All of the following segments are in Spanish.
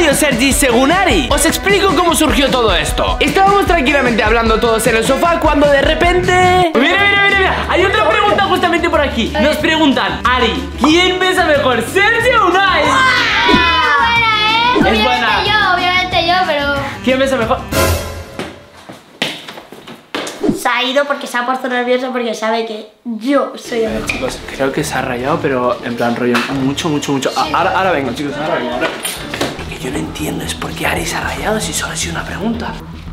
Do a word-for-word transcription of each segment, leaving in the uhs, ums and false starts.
Mario Sergi según Ari. Os explico cómo surgió todo esto. Estábamos tranquilamente hablando todos en el sofá cuando de repente... Mira, mira, mira, mira. Hay otra pregunta justamente por aquí. Nos preguntan, Ari, ¿quién besa mejor, Sergi o Unai? ¡Ah! Es Es buena. Obviamente yo, obviamente yo, pero... ¿Quién besa mejor? Se ha ido porque se ha puesto nervioso porque sabe que yo soy el mejor. Chicos, creo que se ha rayado, pero en plan rollo mucho, mucho, mucho. Ah, ahora, ahora vengo, chicos, ahora vengo. Ahora... Lo que yo no entiendo es por qué Ari se ha rayado si solo ha sido una pregunta.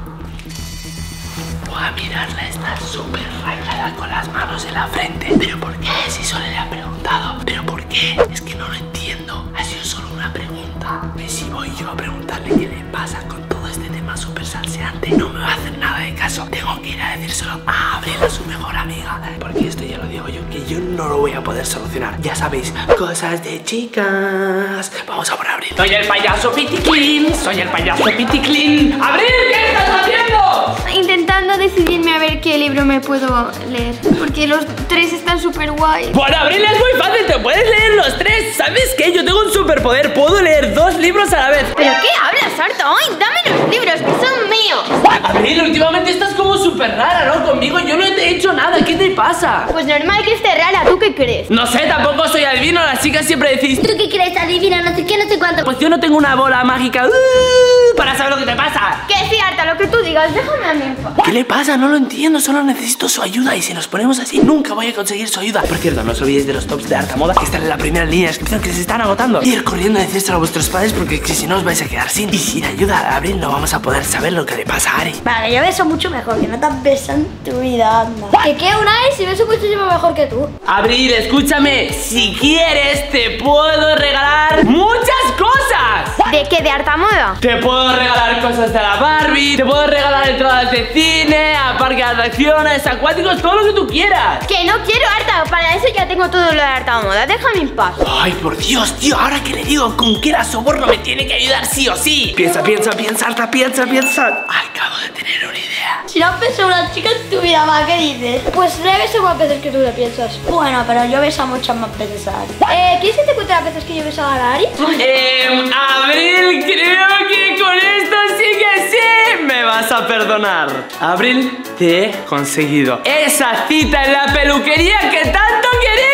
Voy a mirarla, está súper rayada con las manos en la frente. ¿Pero por qué? Si solo le ha preguntado. ¿Pero por qué? Es que no lo entiendo. Ha sido solo una pregunta. Y si voy yo a preguntarle qué le pasa con todo este tema súper salseante, no me va a hacer nada de caso. Tengo que ir a decírselo a Abril, a su mejor amiga. Porque esto ya lo digo yo, que yo no lo voy a poder solucionar. Ya sabéis, cosas de chicas. Vamos a por Abril. Soy el payaso Piticlin. Soy el payaso Piticlin. ¡Abril! ¿Qué estás haciendo? Intentando decidirme a ver qué libro me puedo leer. Porque los tres están súper guay. Bueno, Abril, es muy fácil, te puedes leer los tres. ¿Sabes qué? Yo tengo un superpoder, puedo leer dos libros a la vez. ¿Pero qué hablas, Arta? ¡Ay, dame los libros, que son míos! Abril, últimamente estás como súper rara, ¿no? Conmigo yo no te he hecho nada, ¿qué te pasa? Pues normal que esté rara, ¿tú qué crees? No sé, tampoco soy adivino, las chicas siempre decís... ¿Tú qué crees, adivina? No sé qué, no sé cuánto. Pues yo no tengo una bola mágica uh, para saber lo que te pasa. Que sí, Arta, lo que tú digas, déjame a mí en paz. ¿Qué le pasa? No lo entiendo, solo necesito su ayuda. Y si nos ponemos así, nunca voy a conseguir su ayuda. Por cierto, no os olvidéis de los tops de Arta Moda que están en la primera línea de descripción, que se están agotando. Ir corriendo a decírselo a vuestros padres, porque si no os vais a quedar sin. Y sin ayuda a Abril no vamos a poder saber lo que le pasa a Ari. Vale, yo beso mucho mejor, que no te besan tu vida, anda. ¿Que qué, Unai? Si beso muchísimo mejor que tú. Abril, escúchame, si quieres te puedo regalar muchas cosas. ¿De qué? ¿De Arta Moda? Te puedo regalar cosas de la Barbie, te puedo regalar entradas de cine, a parques de atracciones, acuáticos, todo lo que tú quieras. Que no quiero, Arta, para eso ya tengo todo lo de Arta Moda, déjame en paz. Ay, por Dios, tío, ahora que le digo con qué la soborno me tiene que ayudar sí o sí. Piensa, piensa, piensa, Arta, piensa, piensa. Acabo de tener una idea. Si no has besado a una chica en tu vida más, ¿qué dices? Pues le beso más veces que tú le piensas. Bueno, pero yo beso muchas más veces a Ari. Eh, ¿quieres que te cuente las veces que yo he besado a Ari? Eh, Abril, creo que con esto sí que sí me vas a perdonar. Abril, te he conseguido esa cita en la peluquería que tanto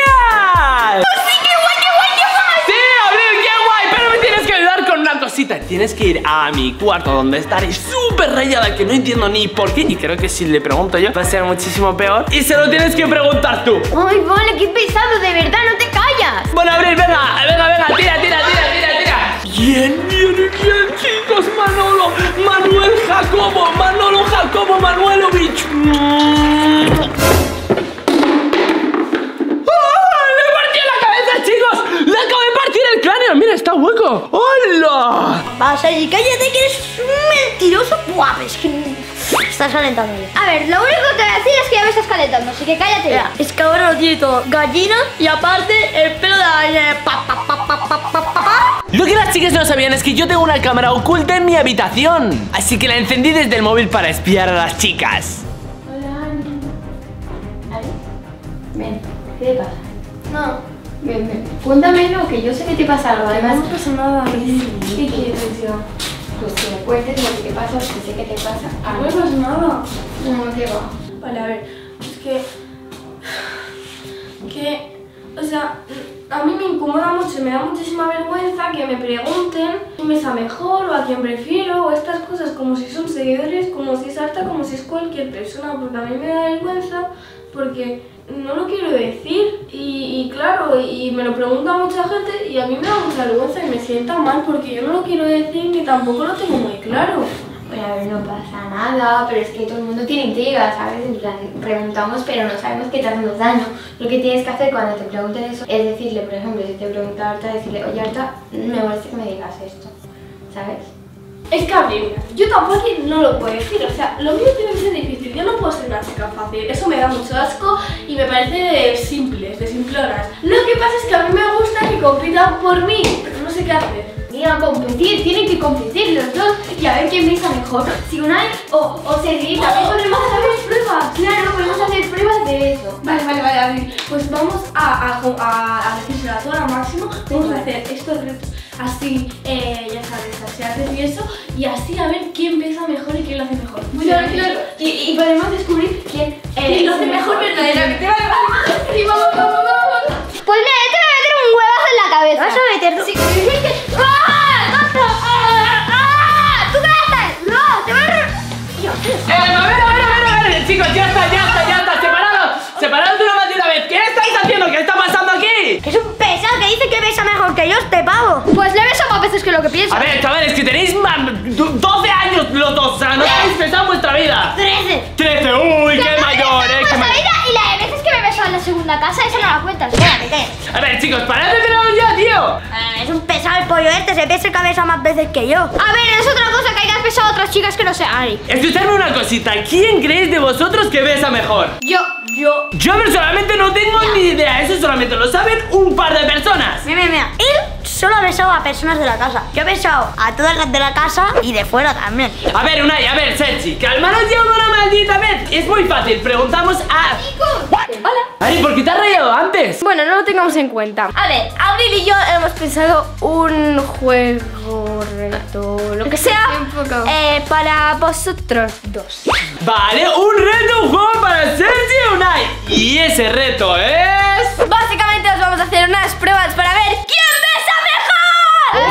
querías. ¡Pues sí, qué guay, qué guay, qué guay! Sí, Abril, qué guay, pero me tienes que ayudar con una cosita. Tienes que ir a mi cuarto donde estaré súper rayada, que no entiendo ni por qué. Y creo que si le pregunto yo va a ser muchísimo peor. Y se lo tienes que preguntar tú. Ay, vale, qué pesado, de verdad, no te callas. Bueno, Abril, venga, venga, venga, tira, tira, tira, tira, tira. Bien, bien, bien, chicos, Manolo, Manuel Jacobo, Manolo Jacobo Manuelovich. Mm. ¡Ah! ¡Le partí la cabeza, chicos! ¡Le acabo de partir el cráneo! ¡Mira, está hueco! ¡Hola! Vas allí, cállate, que eres un mentiroso. Buah, es que estás calentando ya. A ver, lo único que te voy a decir es que ya me estás calentando, así que cállate ya. Es que ahora lo tiene todo gallina y aparte el pelo de la gallina. Pa, pa, pa, pa, pa, pa, pa, pa. Lo que las chicas no sabían es que yo tengo una cámara oculta en mi habitación. Así que la encendí desde el móvil para espiar a las chicas. Hola, Ani. ¿Ani? Ven, ¿qué te pasa? No. Ven, ven. Cuéntamelo, que yo sé que te pasa algo. Además, no pasa nada. ¿Qué quieres yo? Pues que me cuentes lo que te pasa, si sé que te pasa. No me pasa nada. No, ¿qué va? Vale, a ver, es que... Que... O sea, a mí me incomoda mucho y me da muchísima vergüenza que me pregunten quién me está mejor o a quién prefiero o estas cosas como si son seguidores, como si es Arta, como si es cualquier persona, porque a mí me da vergüenza porque no lo quiero decir y, y claro, y me lo pregunta mucha gente y a mí me da mucha vergüenza y me sienta mal porque yo no lo quiero decir ni tampoco lo tengo muy claro. Bueno, a ver, no pasa nada, pero es que todo el mundo tiene intriga, ¿sabes? En plan, preguntamos, pero no sabemos qué te hacemos daño. Lo que tienes que hacer cuando te pregunten eso es decirle, por ejemplo, si te pregunta Arta, decirle, oye Arta, me molesta que me digas esto, ¿sabes? Es que Abril, yo tampoco no lo puedo decir, o sea, lo mío tiene que ser difícil, yo no puedo ser una chica fácil, eso me da mucho asco y me parece de simples, de simplonas. Lo que pasa es que a mí me gusta que compitan por mí, pero no sé qué hacer. Mira, competir, tienen que competir los dos y a ver quién besa mejor. Si Unai o, o Sergi, también podremos hacer pruebas. Claro, podemos hacer pruebas de eso. Vale, vale, vale, Abril, pues vamos a, a, a, a decírselo a toda la máximo, vamos a hacer estos retos así, eh, ya sabes, así. se haces y eso, y así a ver quién besa mejor y quién lo hace mejor. Claro, claro. Y, y podemos descubrir quién, Eh, ¿Quién lo hace mejor verdaderamente? Sí, vamos, vamos, vamos. Pues mira, yo te voy a meter un huevazo en la cabeza. Vas a meterlo. Sí, es que... ¡Ah! ¡Tonto! ¡Ah! ¡Ah! ¿Tú qué haces? ¡No! ¡Te vas a... Dios. Eh, a ver, a ver, a ver, a ver, chicos, ya está, ya está, ya está, separados, separados de una maldita vez. ¿Qué estáis haciendo? ¿Qué está pasando aquí? Que es un pesado que dice que besa mejor que yo, este pavo. Pues le beso más veces que lo que piensa. A ver, chavales, que tenéis ma- doce años los dos, o sea, no habéis pensado en vuestra vida. Trece. trece, uy, qué mayor, eh, qué mayor. Y la de veces que me besó en la segunda casa, esa no la cuentas. Espérate, ¿qué? A ver, chicos, parad de pelearos ya, tío. Ah, es un pesado el pollo este, se besa que besa más veces que yo. A ver, es otra cosa que hayas besado a otras chicas que no sean Ari. Escuchadme una cosita, ¿quién creéis de vosotros que besa mejor? Yo, yo. Yo personalmente no tengo ni idea, eso solamente lo saben un par de personas. Mira, mira, mira. Él solo ha besado a personas de la casa. Yo he besado a todas las de la casa y de fuera también. A ver, Unai, a ver, Sergi, calmaros ya una maldita vez. Es muy fácil, preguntamos a... Hola. Ari, ¿por qué te has rayado antes? Bueno, no lo tengamos en cuenta. A ver, Abril y yo hemos pensado un juego, reto, lo que sea, eh, para vosotros dos. Vale, un reto, un juego para Sergi y Unai. Y ese reto es... Básicamente os vamos a hacer unas pruebas para ver quién besa mejor.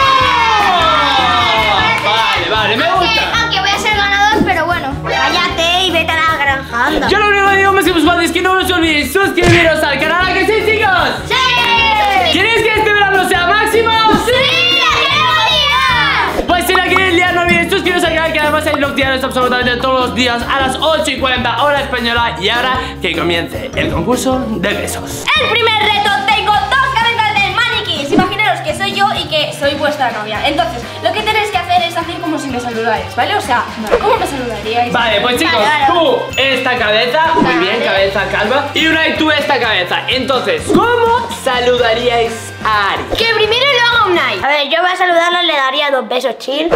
¡Oh! Vale, vale, me Aunque, gusta. aunque voy a ser ganador, pero bueno. Cállate y vete a la granja, anda. Yo lo único que digo más que os padres es que no os olvidéis suscribiros al canal, ¿a que sí, chicos? ¡Sí! ¿Queréis que este verano sea máximo? ¡Sí! ¡La quiero liar! Pues si la queréis liar, no olvidéis suscribiros al canal, que además hay vlogs diarios absolutamente todos los días a las ocho y cuarenta hora española. Y ahora que comience el concurso de besos. El primer reto, tengo dos cabezas de maniquís. Imaginaros que soy yo y que soy vuestra novia. Entonces, lo que tenéis que hacer es hacer como si me saludáis, ¿vale? O sea, ¿cómo me saludaríais? Vale, pues chicos, Vale, vale, tú esta cabeza, muy bien, cabeza calva. Y Unai, tú esta cabeza. Entonces, ¿cómo saludaríais a Ari? Que primero lo haga Unai. A ver, yo voy a saludarlo, le daría dos besos chill.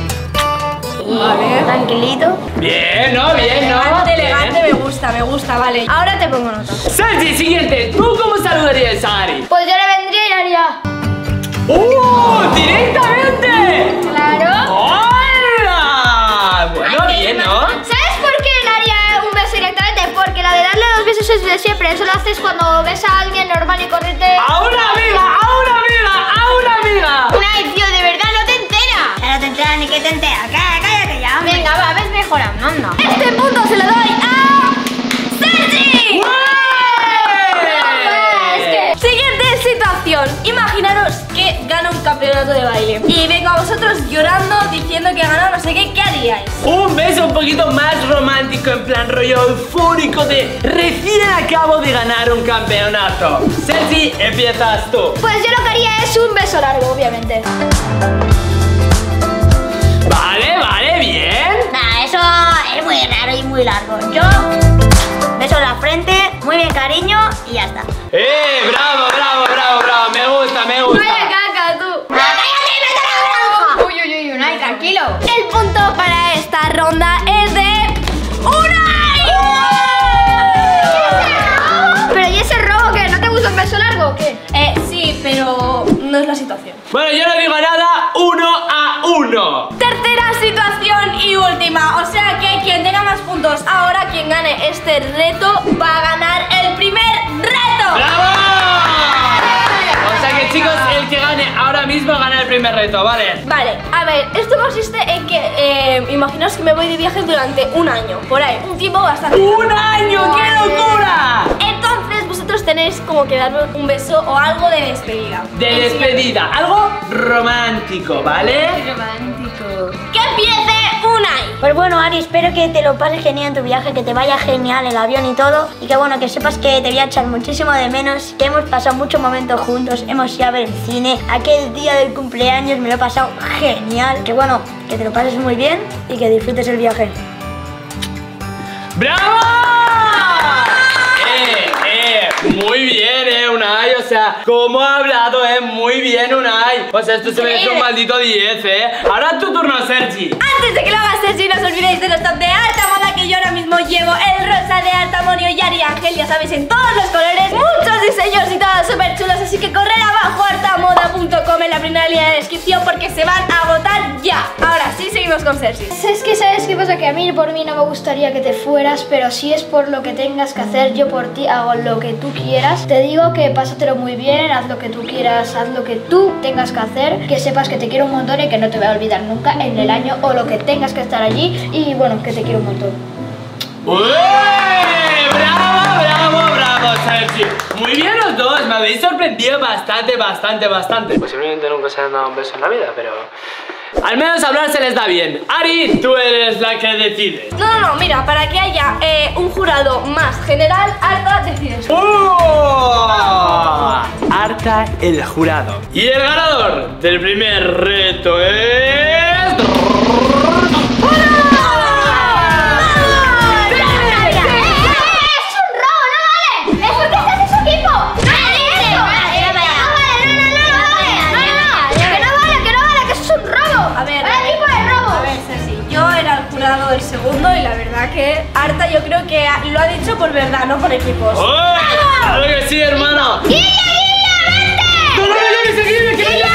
Vale. Tranquilito. Bien, ¿no? Bien, ¿no? Elegante, Bien. elegante, me gusta, me gusta, vale. Ahora te pongo nota. Sergi, siguiente, ¿tú cómo saludarías a Ari? Pues yo le vendría y le haría. ¡Uh! ¡Directamente! Claro. ¡Hola! Bueno, bien, ¿no? ¿Sabes por qué le haría un beso directamente? Porque la de darle dos besos es de siempre. Eso lo haces cuando ves a alguien normal y corriente. ¡A una amiga! ¡A una amiga! ¡A una amiga! Unai, tío, de verdad no te enteras. Ya no te enteras ni que te enteras. Cállate, cállate ya, hombre. Venga, va, ves mejorando, anda. Este punto se lo doy a Sergi. Es que- Siguiente situación. Imaginaros que gano un campeonato de baile y vengo a vosotros llorando diciendo que he ganado no sé qué. ¿Qué haríais? Un beso un poquito más romántico, en plan rollo eufórico de recién acabo de ganar un campeonato. Sergi, empiezas tú. Pues yo lo que haría es un beso largo, obviamente. Vale, vale, bien. Nah, eso es muy raro y muy largo. Yo beso en la frente, muy bien cariño y ya está. ¡Eh! ¡Bravo, bravo, bravo, bravo! Me gusta, me gusta. caca, tú. ¡Ah, cállate y vete a la granja! Uy, uy, uy, Unai, tranquilo. El punto para esta ronda es de Unai. Pero ¿y ese robo qué? ¿No te gusta un beso largo o qué? Eh, sí, pero no es la situación. Bueno, yo no digo nada, uno a uno. Tercera situación y última. O sea que quien tenga más puntos ahora, quien gane este reto, va a ganar el primer reto. ¡Bravo! O sea que chicos, el que gane ahora mismo gana el primer reto, ¿vale? Vale, a ver, esto consiste en que eh, imaginaos que me voy de viaje durante un año, por ahí, un tiempo bastante. ¡Un año! ¡Qué locura! Entonces vosotros tenéis como que darme un beso o algo de despedida. De despedida, algo romántico, ¿vale? Romántico. ¡Que empiece Unai! Pues bueno, Ari, espero que te lo pases genial en tu viaje, que te vaya genial el avión y todo. Y que bueno, que sepas que te voy a echar muchísimo de menos, que hemos pasado muchos momentos juntos, hemos ido a ver el cine. Aquel día del cumpleaños me lo he pasado genial. Que bueno, que te lo pases muy bien y que disfrutes el viaje. ¡Bravo! Eh, eh, muy bien, eh, Unai, o sea, como ha hablado, eh, muy bien, Unai. O sea, esto se merece un maldito diez, eh. Ahora tu turno, Sergi. Antes de que lo hagas, Sergi, no os olvidéis de los top de alta moda que yo ahora mismo llevo. El rosa de Altamonio y Ari Ángel, ya sabéis, en todos los colores, muchos diseños y todos súper chulos. Así que corred abajo a altamoda punto com, en la primera línea de descripción porque se van a agotar ya. Ahora sí, seguimos con Sergi. Es que sabes qué pasa, que a mí por mí no me gustaría que te fueras, pero si es por lo que tengas que hacer, yo por ti hago lo que tú quieras. Te digo que pásatelo muy bien, haz lo que tú quieras, haz lo que tú tengas que hacer, que sepas que te quiero un montón y que no te voy a olvidar nunca en el año o lo que tengas que estar allí, y bueno, que te quiero un montón. ¡Ué! ¡Bravo, bravo, bravo, Sergi! Muy bien los dos, me habéis sorprendido bastante, bastante, bastante. Posiblemente nunca se han dado un beso en la vida, pero... al menos hablar se les da bien. Ari, tú eres la que decide. No, no, no, mira, para que haya eh, un jurado más general, Arta decides. ¡Oh! Arta el jurado. Y el ganador del primer reto es... El segundo, y la verdad que Arta yo creo que lo ha dicho por verdad, no por equipos. ¡Oh! ¡Claro que sí, hermano! ¡Guilla, Guilla, vente! ¡No, no, no, que se Guille, que no llegue!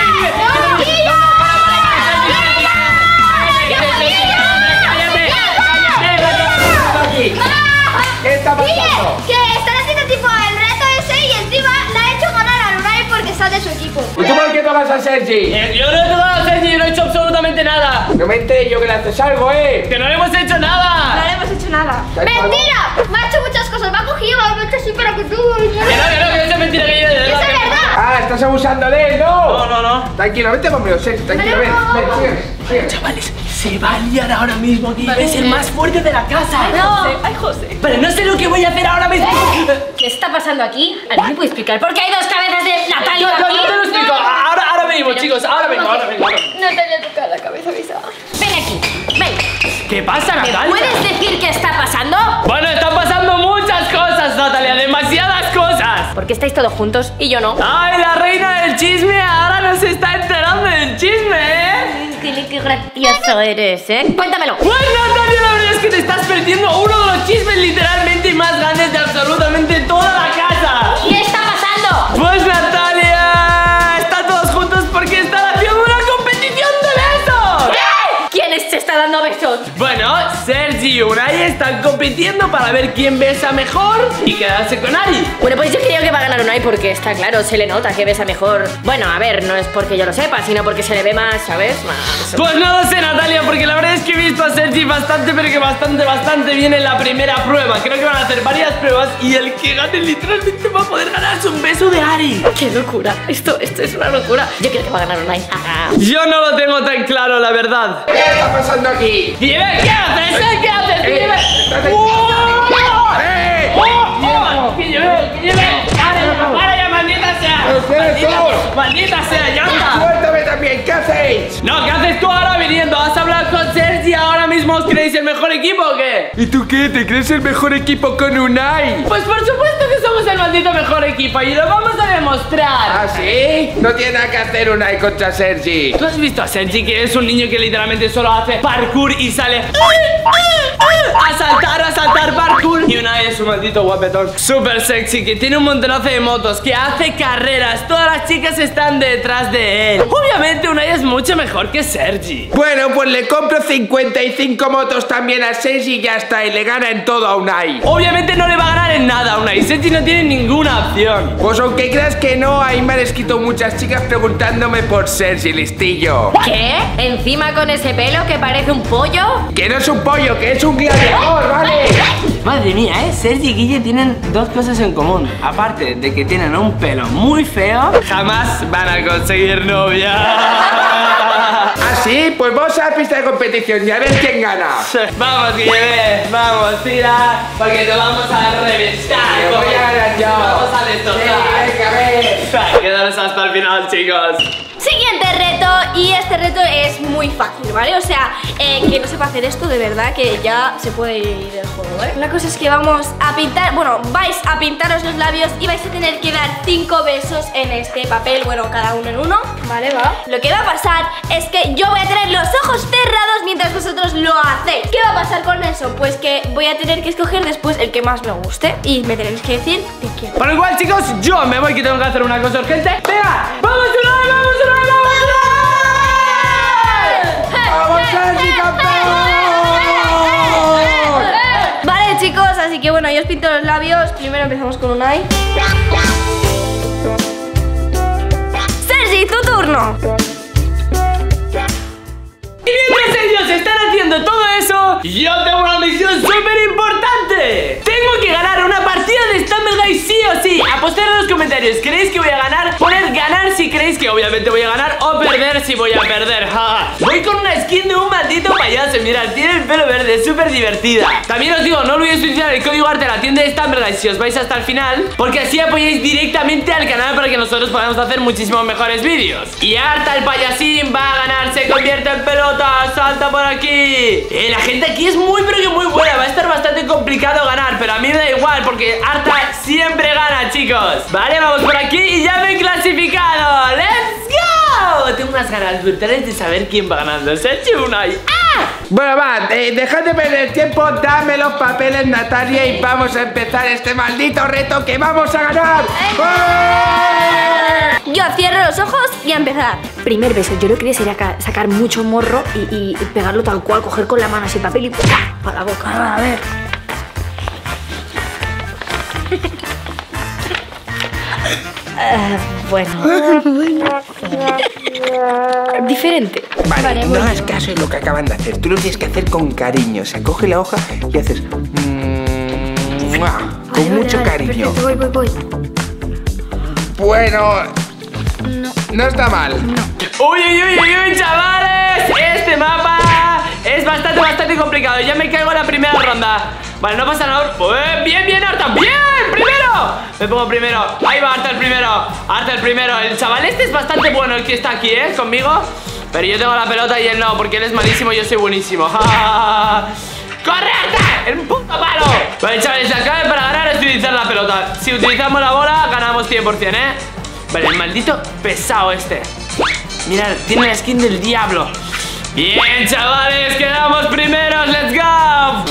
¿Qué está pasando? Que están haciendo tipo el reto ese y encima le ha hecho ganar a Lunay porque está de su equipo. ¿Y tú por qué tocas a Sergi? Eh, Yo no he tocado a Sergi, yo no he hecho absolutamente nada. No me enteré yo que le haces algo, ¿eh? ¡Que no le hemos hecho No nada! le hemos hecho nada. ¡Mentira! Me ha hecho muchas cosas, me ha cogido, me ha hecho así para que tú... Que no, que no, que eso es mentira, que yo de verdad. ¡Eso es que- verdad! Ah, estás abusando de él, ¿no? No, no, no. Tranquilo, vente conmigo, Sergi, tranquilo, ven, ven, sigue, sigue. Chavales, se va a liar ahora mismo aquí. Es el más fuerte de la casa. No. Ay, José. Pero no sé lo que voy a hacer ahora mismo. ¿Qué está pasando aquí? ¿Alguien me puede explicar por qué hay dos cabezas de Yo, Natalia yo, aquí? yo te lo explico. Ahora, ahora venimos, chicos. Ahora vengo, ahora vengo. ahora vengo. Natalia toca la cabeza, Visa. Ven aquí, ven. ¿Qué pasa, ¿Me Natalia? puedes decir qué está pasando? Bueno, están pasando muchas cosas, Natalia. Demasiadas cosas. Porque estáis todos juntos y yo no. Ay, la reina del chisme ahora no se está enterando del chisme, ¿eh? Qué gracioso eres, ¿eh? Cuéntamelo. Pues Natalia, la verdad es que te estás perdiendo uno de los chismes literalmente más grandes de absolutamente toda la casa. ¿Qué está pasando? Pues Natalia, están todos juntos porque están haciendo una competición de besos. ¿Qué? ¿Quién se está dando besos? Bueno, Sergi y Unai están compitiendo para ver quién besa mejor y quedarse con Ari. Bueno, pues yo creo que va a ganar Unai porque está claro, se le nota que besa mejor. Bueno, a ver, no es porque yo lo sepa, sino porque se le ve más, ¿sabes? Más... Pues no lo sé, Natalia, porque la verdad es que he visto a Sergi bastante, pero que bastante, bastante bien en la primera prueba. Creo que van a hacer varias pruebas y el que gane literalmente va a poder ganarse un beso de Ari. ¡Qué locura! Esto, esto es una locura. Yo creo que va a ganar Unai. Yo no lo tengo tan claro, la verdad. ¿Qué está pasando aquí? Dime, ¿qué haces? ¿Eh? ¿Qué haces? Eh, Dime. estás- ¡Oh! ¡Eh! ¡Oh! ¡Oh! ¡Que lleve! ¡Que lleve! ¡Para ya, para ya, maldita sea! ¿Pero qué eres tú? ¡Maldita, maldita sea, ya está! Suéltame también, ¿qué hacéis? No, ¿qué haces tú ahora viniendo? ¿Has hablado con Sergi? ¿Ahora mismo os creéis el mejor equipo o qué? ¿Y tú qué? ¿Te crees el mejor equipo con Unai? Pues por supuesto que somos el maldito mejor equipo y lo vamos a demostrar. ¿Ah, sí? No tiene nada que hacer Unai contra Sergi. ¿Tú has visto a Sergi, que es un niño que literalmente solo hace parkour y sale a saltar, a saltar parkour? Y Unai es un maldito guapetón súper sexy que tiene un montonazo de motos, que hace carreras. Todas las chicas están detrás de él. Obviamente Unai es mucho mejor que Sergi. Bueno, pues le compro cincuenta y cinco motos también a Sergi y ya está, y le gana en todo a Unai. Obviamente no le va a ganar en nada a Unai. Sergi no tiene ninguna opción. Pues aunque creas que no, ahí me han escrito muchas chicas preguntándome por Sergi, listillo. ¿Qué? ¿Encima con ese pelo que parece un pollo? Que no es un pollo, que es un gladiador, ¿vale? Madre mía, ¿eh? Sergi y Guille tienen dos cosas en común. Aparte de que tienen un pelo muy feo, jamás van a conseguir novia. ¿Ah, sí? Pues vamos a la pista de competición y a ver quién gana. Vamos, Guille, vamos, tira, porque te vamos a reventar. Que voy a ganar yo. Vamos a destrozar. Sí, venga, a ver. Quedaros hasta el final, chicos. Siguiente reto, y este reto es muy fácil, ¿vale? O sea, eh, quien no sepa hacer esto, de verdad que ya se puede ir del juego, ¿vale? La cosa es que vamos a pintar, bueno, vais a pintaros los labios y vais a tener que dar cinco besos en este papel, bueno, cada uno en uno, ¿vale? Va. Lo que va a pasar es que yo voy a tener los ojos cerrados mientras vosotros lo hacéis. ¿Qué va a pasar con eso? Pues que voy a tener que escoger después el que más me guste y me tenéis que decir te quiero. Por igual, chicos, yo me voy, que tengo que hacer una cosa urgente. Venga, vamos, una vez, vamos, una vez, vamos. ¡Vamos, Sergi, campeón! Vale, chicos, así que bueno, yo os pinto los labios. Primero empezamos con un eye. Sergi, tu turno. Y mientras ellos están haciendo todo eso, yo tengo una misión súper importante. Tengo que ganar una partida de Stumble Guys sí o sí. Apostad en los comentarios, ¿creéis que voy a ganar? Poned ganar si creéis que obviamente voy a ganar, o perder si voy a perder. Ja. Voy con una skin de un maldito payaso. Mirad, tiene el pelo verde, es súper divertida. También os digo, no olvidéis utilizar el código arte de la tienda de Stumble Guys si os vais hasta el final, porque así apoyáis directamente al canal para que nosotros podamos hacer muchísimos mejores vídeos. Y Arta el payasín va a ganar, se convierte en pelota. Salta por aquí. eh, La gente aquí es muy pero que muy buena. Va a estar bastante complicado ganar, pero a mí me da igual porque Arta siempre gana, chicos. Vale, vamos por aquí y ya me he clasificado. ¡Let's go! Tengo unas ganas brutales de saber quién va ganando. Sergi Unai. ¡Ah! Bueno, va, eh, dejad de perder tiempo. Dame los papeles, Natalia, y vamos a empezar este maldito reto que vamos a ganar. ¡Eh! Yo cierro los ojos y a empezar. Primer beso, yo lo que quería sería sacar mucho morro y, y, y pegarlo tal cual, coger con la mano así el papel y ¡pua! Para la boca. A ver. Uh, bueno. Diferente. Vale, Vale, no voy. hagas caso de lo que acaban de hacer. Tú lo tienes que hacer con cariño. Se coge la hoja y haces mm, ¡mua! Con Vale, mucho vale, cariño. Perfecto, voy, voy, voy. Bueno, No. no está mal. Uy, uy, uy, uy, uy, chavales. Este mapa es bastante, bastante complicado. Ya me caigo en la primera ronda. Vale, no pasa nada. Uy, bien, bien, Arta. Bien, primero. Me pongo primero. Ahí va Arta el primero. Arta el primero. El chaval este es bastante bueno, el que está aquí, ¿eh? Conmigo. Pero yo tengo la pelota y él no, porque él es malísimo y yo soy buenísimo. ¡Corre, Arta! ¡El puto palo! Vale, chavales, la clave para ganar es utilizar la pelota. Si utilizamos la bola, ganamos cien por cien, ¿eh? Vale, el maldito pesado este. Mirad, tiene la skin del diablo. Bien, chavales, quedamos primeros. ¡Let's go!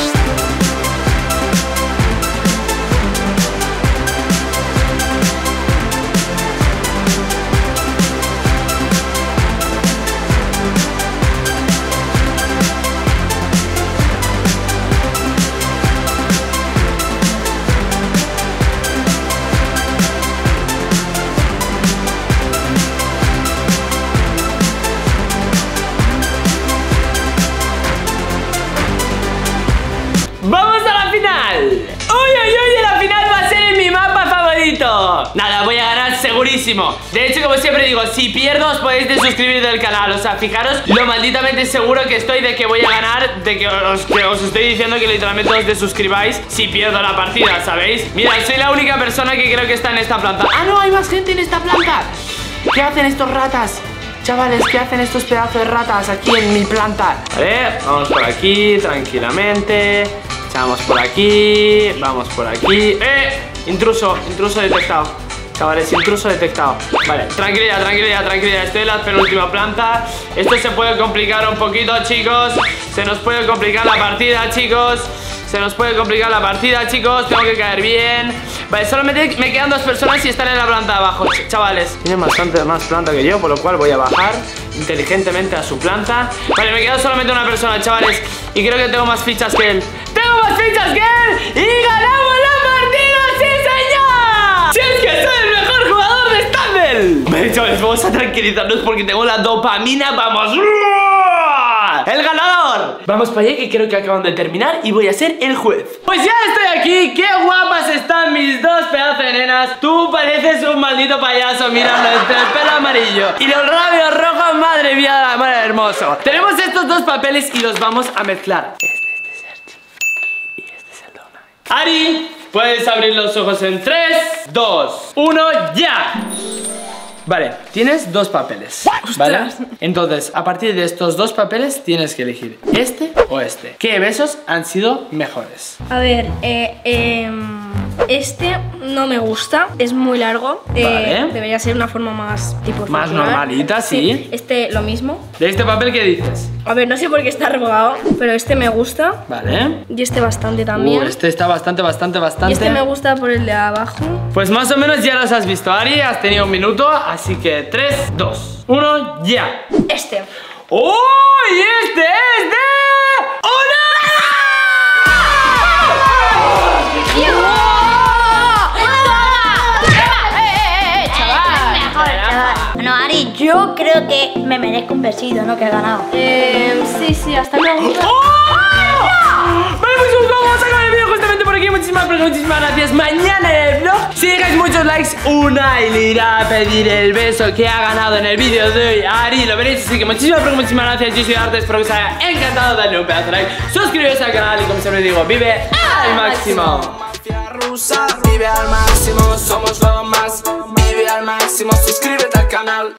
¡Vamos a la final! ¡Uy, uy, uy! La final va a ser en mi mapa favorito. Nada, voy a ganar segurísimo. De hecho, como siempre digo, si pierdo os podéis desuscribir del canal. O sea, fijaros lo malditamente seguro que estoy de que voy a ganar. De que os, que os estoy diciendo que literalmente os desuscribáis si pierdo la partida, ¿sabéis? Mira, soy la única persona que creo que está en esta planta. ¡Ah, no! Hay más gente en esta planta. ¿Qué hacen estos ratas? Chavales, ¿qué hacen estos pedazos de ratas aquí en mi planta? Vale, vamos por aquí, tranquilamente. Echamos por aquí, vamos por aquí. ¡Eh! Intruso, intruso detectado. Chavales, intruso detectado. Vale, tranquilidad, tranquilidad, tranquilidad. Estoy en la penúltima planta. Esto se puede complicar un poquito, chicos. Se nos puede complicar la partida, chicos. Se nos puede complicar la partida, chicos. Tengo que caer bien. Vale, solamente me quedan dos personas y están en la planta de abajo, chavales. Tienen bastante más planta que yo, por lo cual voy a bajar inteligentemente a su planta. Vale, me queda solamente una persona, chavales. Y creo que tengo más fichas que él. ¡Tengo más fichas que él! ¡Y ganamos la partida! ¡Sí, señor! ¡Si es que soy el mejor jugador de Stumble! Vale, chavales, vamos a tranquilizarnos porque tengo la dopamina. ¡Vamos! ¡El ganador! Vamos para allá que creo que acaban de terminar y voy a ser el juez. Pues ya estoy aquí. ¡Qué guapas están mis dos pedazos de nenas! Tú pareces un maldito payaso, míralo, entre el pelo amarillo y los labios rojos, madre mía, madre hermoso. Tenemos estos dos papeles y los vamos a mezclar. Este es de Sergi y este es el de Unai. Ari, puedes abrir los ojos en tres, dos, uno, ya. Vale, tienes dos papeles, ¿vale? Entonces, a partir de estos dos papeles tienes que elegir este o este. ¿Qué besos han sido mejores? A ver, eh, eh, este no me gusta, es muy largo. eh, Vale. Debería ser una forma más tipo Más circular. normalita, sí. Este lo mismo. ¿De este papel qué dices? A ver, no sé por qué está rebogado, pero este me gusta. Vale. Y este bastante también. Uh, este está bastante, bastante, bastante. Y este me gusta por el de abajo. Pues más o menos ya los has visto, Ari. Has tenido un minuto, así que tres, dos, uno, ya. Este. ¡Oh! ¡Y este es de... Bueno, Ari, yo creo que me merezco un besito, ¿no? Que he ganado. Eh, sí, sí, hasta luego. ¡Oh! Vale, pues vamos a acabar el vídeo justamente por aquí. Muchísimas, pero muchísimas gracias. Mañana en el vlog, si dejáis muchos likes, Unai le irá a pedir el beso que ha ganado en el vídeo de hoy a Ari. Lo veréis, así que muchísimas, pero muchísimas gracias. Yo soy Arte, espero que os haya encantado. Darle un pedazo de like, suscribiros al canal y como siempre digo, vive al máximo. Rusa, vive al máximo, somos lo más. Vive al máximo, suscríbete al canal.